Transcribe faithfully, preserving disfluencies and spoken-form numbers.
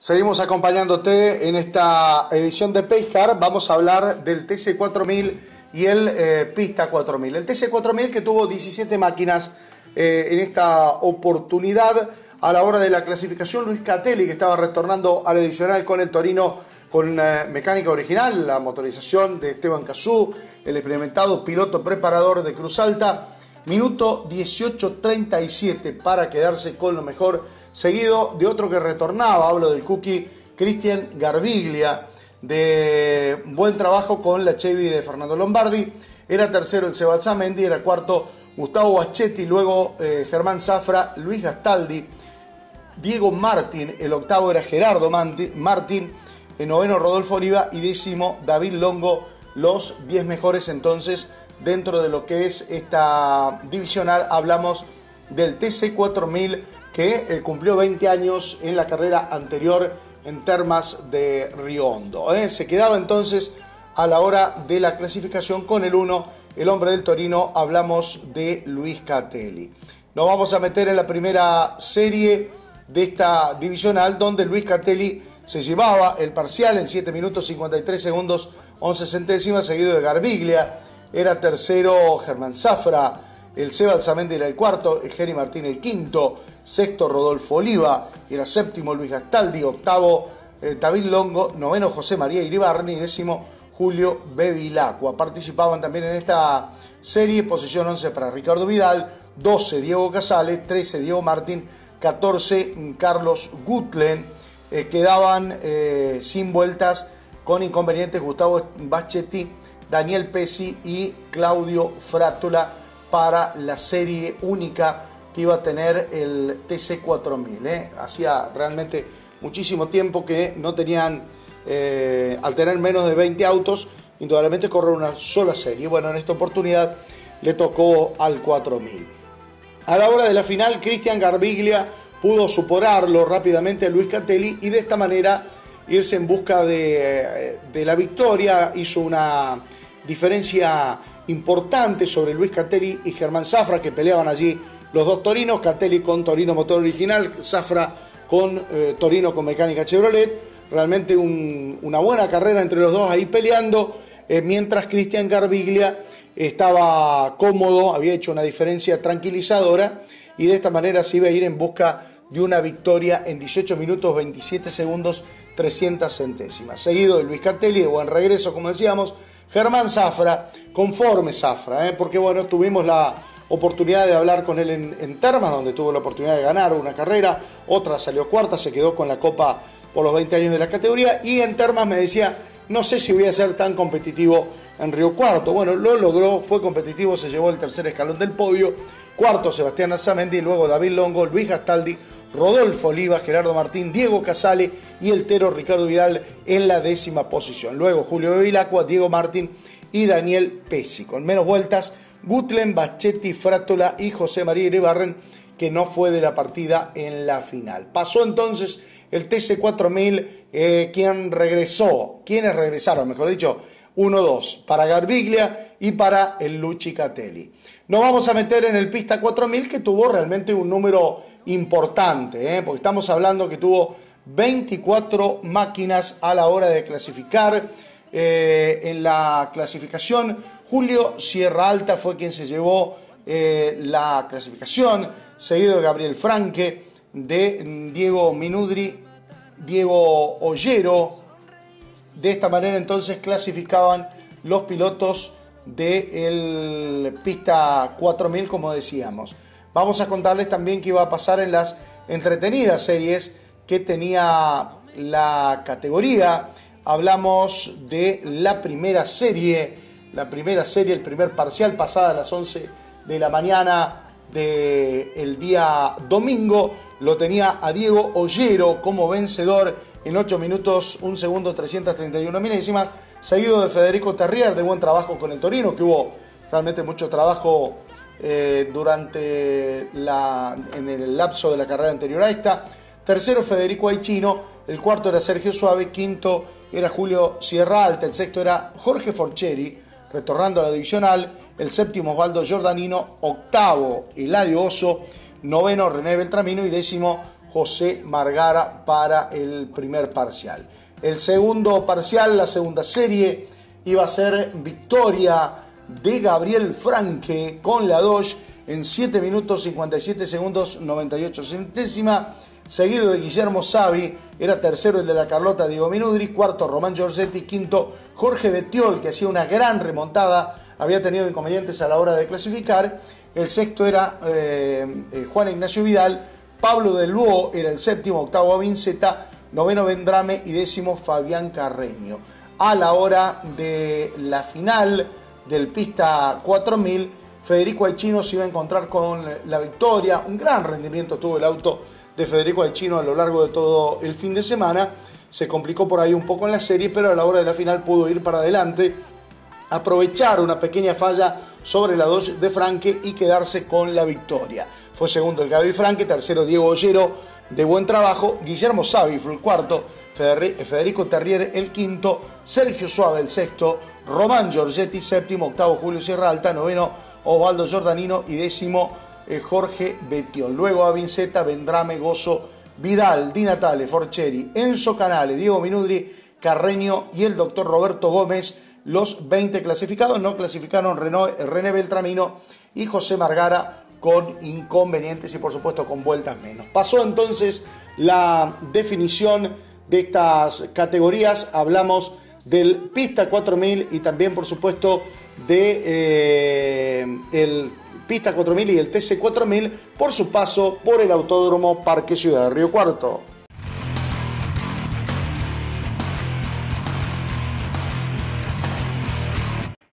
Seguimos acompañándote en esta edición de Pacecar. Vamos a hablar del T C cuatro mil y el eh, Pista cuatro mil. El T C cuatro mil que tuvo diecisiete máquinas eh, en esta oportunidad. A la hora de la clasificación, Luis Catelli, que estaba retornando al adicional con el Torino con eh, mecánica original, la motorización de Esteban Cazú, el experimentado piloto preparador de Cruz Alta. Minuto dieciocho treinta y siete para quedarse con lo mejor, seguido de otro que retornaba, hablo del Cookie, Cristian Garbiglia, de buen trabajo con la Chevy de Fernando Lombardi. Era tercero el Seba Alzamendi, era cuarto Gustavo Baschetti, luego eh, Germán Zafra, Luis Gastaldi, Diego Martín, el octavo era Gerardo Martín, el noveno Rodolfo Oliva y décimo David Longo, los diez mejores entonces dentro de lo que es esta divisional. Hablamos del T C cuatro mil que eh, cumplió veinte años en la carrera anterior en Termas de Río Hondo. ¿eh? Se quedaba entonces a la hora de la clasificación con el uno, el hombre del Torino. Hablamos de Luis Catelli. Nos vamos a meter en la primera serie de esta divisional, donde Luis Catelli se llevaba el parcial en siete minutos cincuenta y tres segundos once centésimas, seguido de Garbiglia. Era tercero Germán Zafra, el Seba Alzamendi era el cuarto, el Geri Martín el quinto, sexto Rodolfo Oliva, era séptimo Luis Gastaldi, octavo eh, David Longo, noveno José María Iribarren y décimo Julio Bevilacqua. Participaban también en esta serie, posición once para Ricardo Vidal, doce Diego Casale, trece Diego Martín, catorce Carlos Gutlen. Eh, quedaban eh, sin vueltas con inconvenientes Gustavo Baschetti, Daniel Pesci y Claudio Fráttola para la serie única que iba a tener el T C cuatro mil. ¿eh? Hacía realmente muchísimo tiempo que no tenían, eh, al tener menos de veinte autos, indudablemente correr una sola serie. Bueno, en esta oportunidad le tocó al cuatro mil. A la hora de la final, Cristian Garbiglia pudo superarlo rápidamente a Luis Catelli y de esta manera irse en busca de, de la victoria. Hizo una diferencia importante sobre Luis Catelli y Germán Zafra, que peleaban allí los dos Torinos, Catelli con Torino motor original, Zafra con eh, Torino con mecánica Chevrolet. Realmente un, una buena carrera entre los dos ahí peleando, eh, mientras Cristian Garbiglia estaba cómodo, había hecho una diferencia tranquilizadora y de esta manera se iba a ir en busca de una victoria en dieciocho minutos veintisiete segundos trescientas centésimas. Seguido de Luis Catelli, de buen regreso como decíamos, Germán Zafra, conforme Zafra, ¿eh? porque bueno, tuvimos la oportunidad de hablar con él en, en Termas, donde tuvo la oportunidad de ganar una carrera, otra salió cuarta, se quedó con la copa por los veinte años de la categoría, y en Termas me decía, no sé si voy a ser tan competitivo en Río Cuarto. Bueno, lo logró, fue competitivo, se llevó el tercer escalón del podio, cuarto Sebastián Alzamendi, luego David Longo, Luis Gastaldi, Rodolfo Oliva, Gerardo Martín, Diego Casale y el tero Ricardo Vidal en la décima posición. Luego Julio Bevilacqua, Diego Martín y Daniel Pesci. Con menos vueltas, Gutlen, Baschetti, Fráttola y José María Iribarren, que no fue de la partida en la final. Pasó entonces el T C cuatro mil, eh, quien regresó, quienes regresaron, mejor dicho, uno dos, para Garbiglia y para el Luchi Catelli. Nos vamos a meter en el Pista cuatro mil, que tuvo realmente un número importante, ¿eh? porque estamos hablando que tuvo veinticuatro máquinas a la hora de clasificar. Eh, en la clasificación, Julio Sierra Alta fue quien se llevó eh, la clasificación, seguido de Gabriel Franque, de Diego Minudri, Diego Ollero. De esta manera entonces clasificaban los pilotos del Pista cuatro mil, como decíamos. Vamos a contarles también qué iba a pasar en las entretenidas series que tenía la categoría. Hablamos de la primera serie, la primera serie, el primer parcial, pasada a las once de la mañana del día domingo. Lo tenía a Diego Ollero como vencedor en ocho minutos, un segundo, trescientas treinta y una milésimas, seguido de Federico Terrier, de buen trabajo con el Torino, que hubo realmente mucho trabajo eh, durante la, en el lapso de la carrera anterior a esta. Tercero Federico Aichino, el cuarto era Sergio Suave, quinto era Julio Sierra Alta, el sexto era Jorge Forcheri, retornando a la divisional, el séptimo Osvaldo Giordanino, octavo Eladio Oso, noveno René Beltramino y décimo José Margara para el primer parcial. El segundo parcial, la segunda serie, iba a ser victoria de Gabriel Franque con la Dodge en siete minutos cincuenta y siete segundos noventa y ocho centésimas, seguido de Guillermo Savi, era tercero el de la Carlota Diego Minudri, cuarto Román Giorgetti, quinto Jorge Betiol, que hacía una gran remontada, había tenido inconvenientes a la hora de clasificar, el sexto era eh, eh, Juan Ignacio Vidal, Pablo Del Luo era el séptimo, octavo Vinceta, noveno Vendrame y décimo Fabián Carreño. A la hora de la final del Pista cuatro mil, Federico Aichino se iba a encontrar con la victoria. Un gran rendimiento tuvo el auto de Federico Aichino a lo largo de todo el fin de semana. Se complicó por ahí un poco en la serie, pero a la hora de la final pudo ir para adelante, aprovechar una pequeña falla sobre la Dodge de Franque y quedarse con la victoria. Fue segundo el Gaby Franque, tercero Diego Ollero, de buen trabajo, Guillermo Savi fue el cuarto, Federico Terrier el quinto, Sergio Suave el sexto, Román Giorgetti séptimo, octavo Julio Sierra Alta, noveno Osvaldo Giordanino y décimo eh, Jorge Betiol. Luego a Vinceta, Vendrame, Gozo, Vidal, Di Natale, Forcheri, Enzo Canale, Diego Minudri, Carreño y el doctor Roberto Gómez. Los veinte clasificados, no clasificaron René Beltramino y José Margara con inconvenientes y por supuesto con vueltas menos. Pasó entonces la definición de estas categorías, hablamos del Pista cuatro mil y también por supuesto de eh, el Pista cuatro mil y el T C cuatro mil por su paso por el Autódromo Parque Ciudad de Río Cuarto.